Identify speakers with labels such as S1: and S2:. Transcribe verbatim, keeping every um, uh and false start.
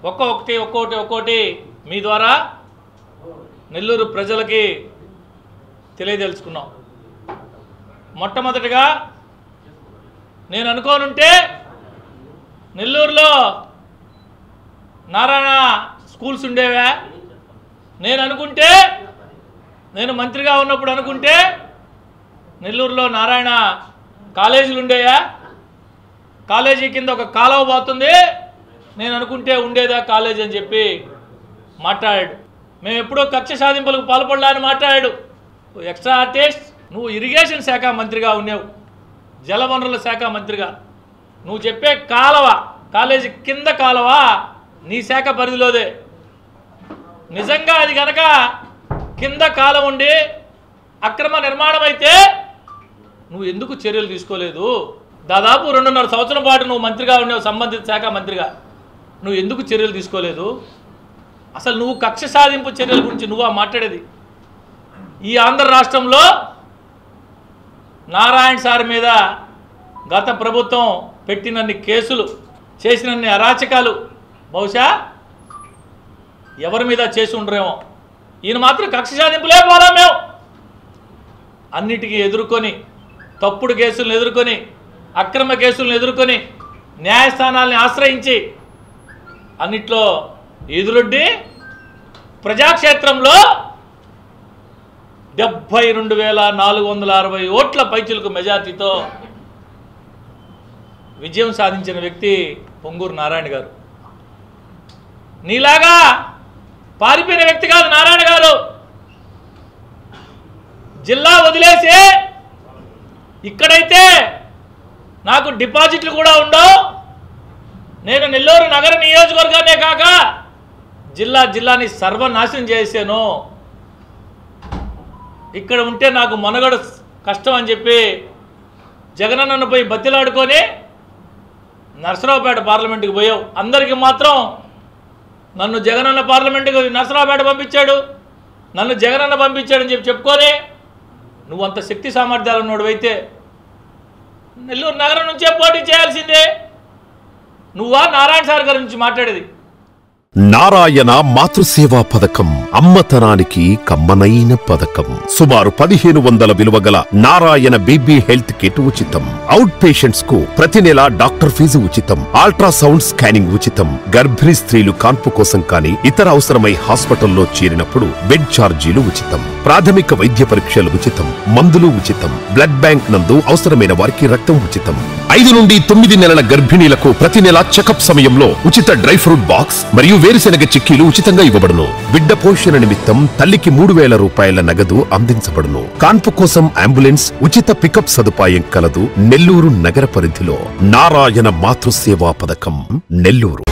S1: ఒక్కొక్కటి ఒక్కొక్కటి ఒక్కొక్కటి మీ ద్వారా నెల్లూరు ప్రజలకి తెలియదలుచుకున్నాం. మొట్టమొదటిగా నేను అనుకోనుంటే నెల్లూరులో నారాయణ స్కూల్స్ ఉండేవా, నేను అనుకుంటే నేను మంత్రిగా ఉన్నప్పుడు అనుకుంటే నెల్లూరులో నారాయణ కాలేజీలు ఉండేవా, కాలేజీ కింద ఒక కాలువ పోతుంది, నేను అనుకుంటే ఉండేదా కాలేజీ అని చెప్పి మాట్లాడాడు. మేము ఎప్పుడో కక్ష సాధింపులకు పాల్పడలా అని మాట్లాడాడు. ఎక్స్ట్రా ఆర్టిస్ట్, నువ్వు ఇరిగేషన్ శాఖ మంత్రిగా ఉన్నావు, జలవనరుల శాఖ మంత్రిగా, నువ్వు చెప్పే కాలువ కాలేజీ కింద కాలువ నీ శాఖ పరిధిలోదే. నిజంగా అది కనుక కింద కాలువ ఉండి అక్రమ నిర్మాణం అయితే నువ్వు ఎందుకు చర్యలు తీసుకోలేదు? దాదాపు రెండున్నర సంవత్సరం పాటు నువ్వు మంత్రిగా ఉన్నావు, సంబంధిత శాఖ మంత్రిగా, నువ్వు ఎందుకు చర్యలు తీసుకోలేదు? అసలు నువ్వు కక్ష సాధింపు చర్యల గురించి నువ్వు మాట్లాడేది? ఈ ఆంధ్ర రాష్ట్రంలో నారాయణ సార్ మీద గత ప్రభుత్వం పెట్టినన్ని కేసులు, చేసినన్ని అరాచకాలు బహుశా ఎవరి మీద చేసి ఉండరేమో. ఈయన మాత్రం కక్ష సాధింపులే పోలా. మేము అన్నిటికీ ఎదుర్కొని, తప్పుడు కేసులను ఎదుర్కొని, అక్రమ కేసులను ఎదుర్కొని, న్యాయస్థానాల్ని ఆశ్రయించి అన్నిట్లో ఎదురొడ్డి ప్రజాక్షేత్రంలో డెబ్బై రెండు వేల నాలుగు వందల అరవై ఓట్ల పైచులకు మెజార్టీతో విజయం సాధించిన వ్యక్తి పొంగూరు నారాయణ గారు. నీలాగా పారిపోయిన వ్యక్తి కాదు నారాయణ గారు. జిల్లా వదిలేసి ఇక్కడైతే నాకు డిపాజిట్లు కూడా ఉండవు, నేను నెల్లూరు నగర నియోజకవర్గాన్నే కాక జిల్లా జిల్లాని సర్వనాశనం చేశాను, ఇక్కడ ఉంటే నాకు మనుగడ కష్టం అని చెప్పి జగనన్నను పోయి బతిలాడుకొని నర్సరావుపేట పార్లమెంటుకి పోయావు. అందరికీ మాత్రం నన్ను జగనన్న పార్లమెంటుకి నర్సరావుపేట పంపించాడు, నన్ను జగనన్న పంపించాడని చెప్పి చెప్పుకొని నువ్వు అంత శక్తి సామర్థ్యాలు ఉన్నోడువైతే నెల్లూరు నగరం నుంచే పోటీ చేయాల్సిందే. నువ్వా నారాయణ సార్ గారి నుంచి మాట్లాడేది?
S2: నారాయణ మాతృసేవా పథకం అమ్మతనానికి కమ్మనైన పథకం. సుమారు పదిహేను వందల విలువ గల నారాయణ బేబీ హెల్త్ కిట్ ఉచితం. అవుట్ పేషెంట్స్ కు ప్రతి నెల డాక్టర్ ఫీజు ఉచితం. అల్ట్రాసౌండ్ స్కానింగ్ ఉచితం. గర్భిణీ స్త్రీలు కాన్పు కోసం కానీ ఇతర అవసరమై హాస్పిటల్లో చేరినప్పుడు బెడ్ ఛార్జీలు ఉచితం. ప్రాథమిక వైద్య పరీక్షలు ఉచితం. మందులు ఉచితం. బ్లడ్ బ్యాంక్ నందు అవసరమైన వారికి రక్తం ఉచితం. ఐదు నుండి తొమ్మిది నెలల గర్భిణీలకు ప్రతి నెల చెకప్ సమయంలో ఉచిత డ్రై ఫ్రూట్ బాక్స్ మరియు వేరుశెనగ చిక్కీలు ఉచితంగా ఇవ్వబడును. బిడ్డ పోషణ నిమిత్తం తల్లికి మూడు వేల రూపాయల నగదు అందించబడును. కాన్పు కోసం అంబులెన్స్ ఉచిత పికప్ సదుపాయం కలదు. నెల్లూరు నగర పరిధిలో నారాయణ మాతృసేవా పథకం నెల్లూరు.